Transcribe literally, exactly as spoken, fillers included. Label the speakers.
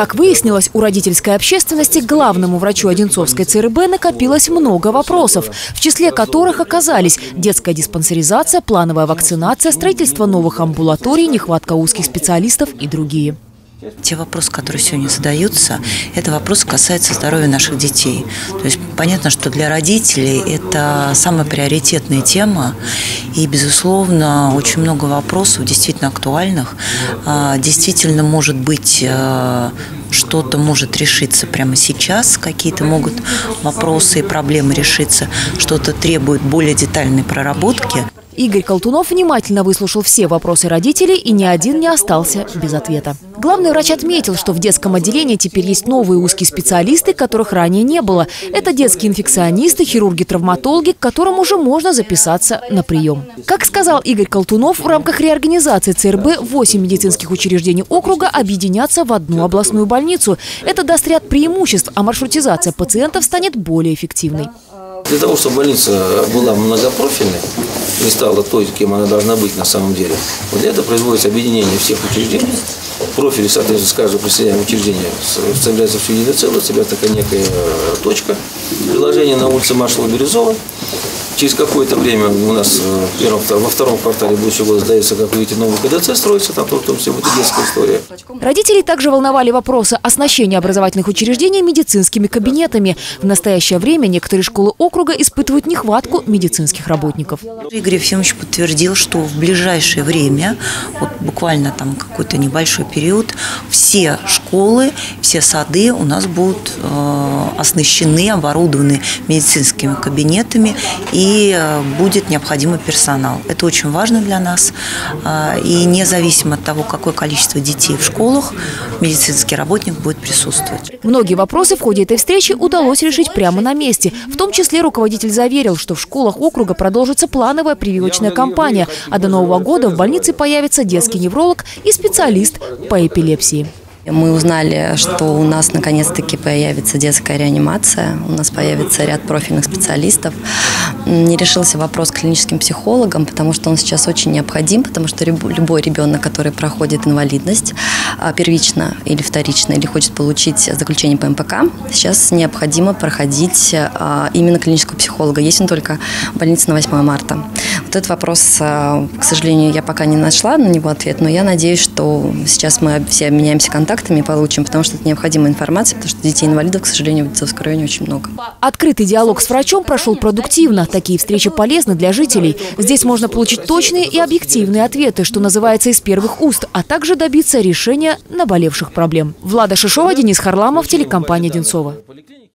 Speaker 1: Как выяснилось, у родительской общественности к главному врачу Одинцовской ЦРБ накопилось много вопросов, в числе которых оказались детская диспансеризация, плановая вакцинация, строительство новых амбулаторий, нехватка узких специалистов и другие.
Speaker 2: Те вопросы, которые сегодня задаются, это вопросы касаются здоровья наших детей. То есть понятно, что для родителей это самая приоритетная тема. И, безусловно, очень много вопросов действительно актуальных. Действительно, может быть, что-то может решиться прямо сейчас, какие-то могут вопросы и проблемы решиться, что-то требует более детальной проработки.
Speaker 1: Игорь Колтунов внимательно выслушал все вопросы родителей, и ни один не остался без ответа. Главный врач отметил, что в детском отделении теперь есть новые узкие специалисты, которых ранее не было. Это детские инфекционисты, хирурги-травматологи, к которым уже можно записаться на прием. Как сказал Игорь Колтунов, в рамках реорганизации ЦРБ восемь медицинских учреждений округа объединятся в одну областную больницу. Это даст ряд преимуществ, а маршрутизация пациентов станет более эффективной.
Speaker 3: Для того, чтобы больница была многопрофильной и стала той, кем она должна быть на самом деле, вот для этого производится объединение всех учреждений. Профили, соответственно, с каждого присоединяемого учреждения вставляется в единое целое, вставляется такая некая точка. Приложение на улице маршала Бирюзова. Через какое-то время у нас в первом, во втором квартале будущего года сдается, как вы видите, новый КДЦ строится, там в том числе будет детская история.
Speaker 1: Родителей также волновали вопросы оснащения образовательных учреждений медицинскими кабинетами. В настоящее время некоторые школы округа испытывают нехватку медицинских работников.
Speaker 2: Игорь Ефимович подтвердил, что в ближайшее время, вот буквально там какой-то небольшой период, все школы, все сады у нас будут э, оснащены, оборудованы медицинскими кабинетами, и И будет необходимый персонал. Это очень важно для нас. И независимо от того, какое количество детей в школах, медицинский работник будет присутствовать.
Speaker 1: Многие вопросы в ходе этой встречи удалось решить прямо на месте. В том числе руководитель заверил, что в школах округа продолжится плановая прививочная кампания, а до Нового года в больнице появится детский невролог и специалист по эпилепсии.
Speaker 4: Мы узнали, что у нас наконец-таки появится детская реанимация, у нас появится ряд профильных специалистов. Не решился вопрос с клиническим психологом, потому что он сейчас очень необходим, потому что любой ребенок, который проходит инвалидность первично или вторично, или хочет получить заключение по эм пэ ка, сейчас необходимо проходить именно клинического психолога. Есть он только в больнице на восьмое марта. Вот этот вопрос, к сожалению, я пока не нашла на него ответ, но я надеюсь, что сейчас мы все обменяемся контактами, получим, потому что это необходимая информация, потому что детей-инвалидов, к сожалению, в Одинцовском районе очень много.
Speaker 1: Открытый диалог с врачом прошел продуктивно. Такие встречи полезны для жителей. Здесь можно получить точные и объективные ответы, что называется, из первых уст, а также добиться решения наболевших проблем. Влада Шишова, Денис Харламов, телекомпания «Одинцово».